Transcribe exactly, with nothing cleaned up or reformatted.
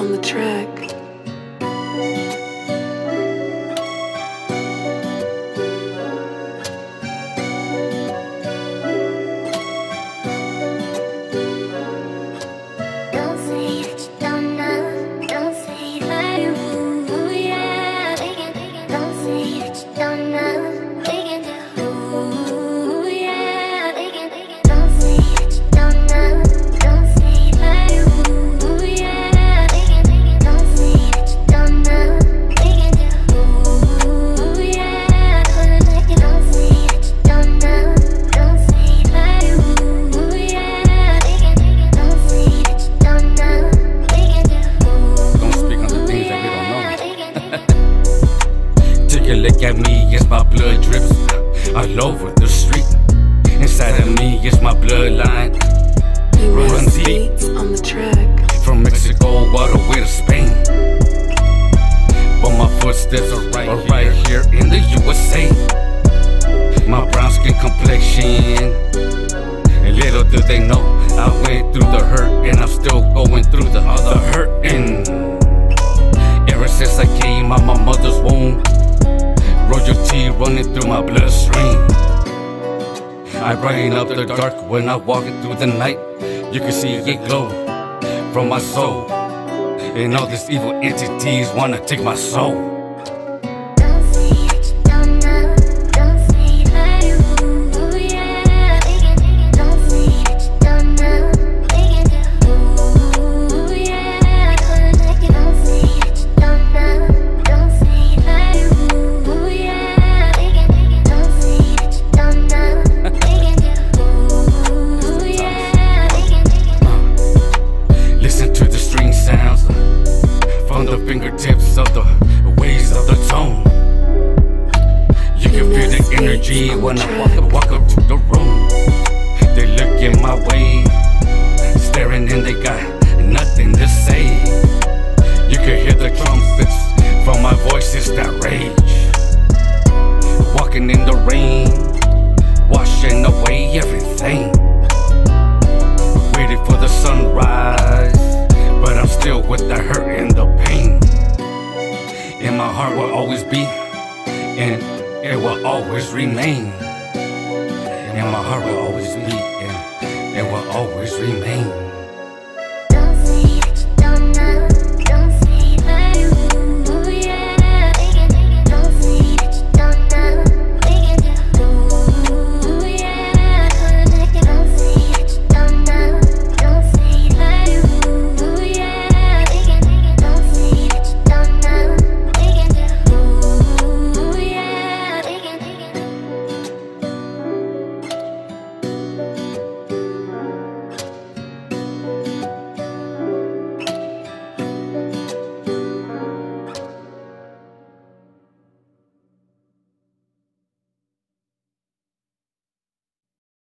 on the track. Look at me as my blood drips all over the street. Inside of me is my bloodline. Runs deep on the track. From Mexico all the way to Spain. But my footsteps are right, are right here in the U S A. My brown skin complexion, and little do they know I went through the hurt, and I'm still going through the other hurting. Ever since I came out my mother's womb, royalty running through my bloodstream. I brighten up the dark when I walk through the night. You can see it glow from my soul, and all these evil entities wanna take my soul. Fingertips of the waves of the tone. You can feel the energy when I walk, walk up to the room. They look in my way, staring, and they got nothing to say. You can hear the trumpets from my voices that rage. Walking in the rain, washing away everything. Waiting for the sunrise, but I'm still with the hurt and the pain. And my heart will always beat, and it will always remain. And my heart will always beat, and it will always remain.